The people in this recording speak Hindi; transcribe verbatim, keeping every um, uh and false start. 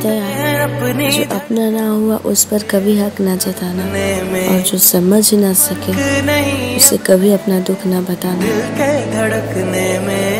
दया, जो अपना ना हुआ उस पर कभी हक ना जताना, और जो समझ ना सके उसे कभी अपना दुख ना बताना।